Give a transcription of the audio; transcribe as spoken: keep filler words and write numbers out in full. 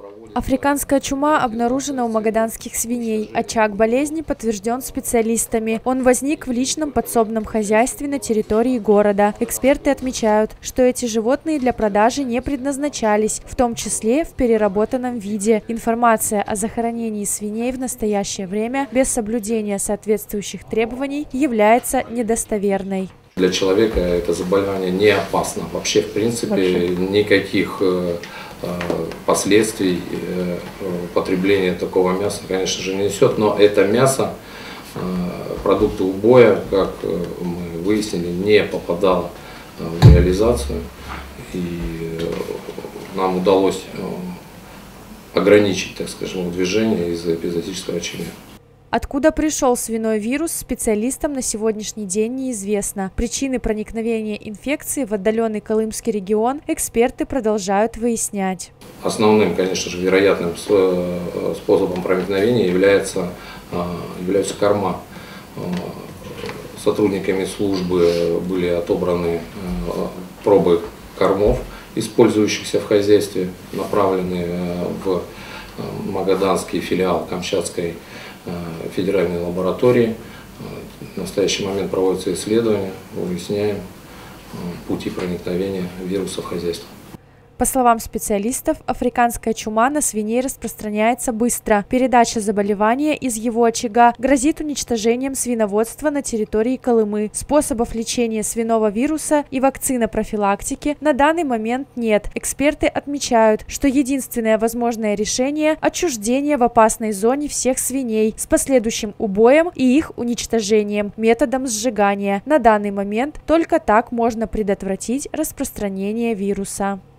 Африканская чума обнаружена у магаданских свиней. Очаг болезни подтвержден специалистами. Он возник в личном подсобном хозяйстве на территории города. Эксперты отмечают, что эти животные для продажи не предназначались, в том числе в переработанном виде. Информация о захоронении свиней в настоящее время без соблюдения соответствующих требований является недостоверной. Для человека это заболевание не опасно. Вообще, в принципе, Вообще. никаких последствий потребления такого мяса, конечно же, не несет. Но это мясо, продукты убоя, как мы выяснили, не попадало в реализацию. И нам удалось ограничить, так скажем, движение из эпизоотического очага. Откуда пришел свиной вирус, специалистам на сегодняшний день неизвестно. Причины проникновения инфекции в отдаленный Колымский регион эксперты продолжают выяснять. Основным, конечно же, вероятным способом проникновения является, являются корма. Сотрудниками службы были отобраны пробы кормов, использующихся в хозяйстве, направленные в магаданский филиал Камчатской федеральной лаборатории. В настоящий момент проводятся исследования, выясняем пути проникновения вируса в хозяйство. По словам специалистов, африканская чума на свиней распространяется быстро. Передача заболевания из его очага грозит уничтожением свиноводства на территории Колымы. Способов лечения свиного вируса и вакцина профилактики на данный момент нет. Эксперты отмечают, что единственное возможное решение – отчуждение в опасной зоне всех свиней с последующим убоем и их уничтожением методом сжигания. На данный момент только так можно предотвратить распространение вируса.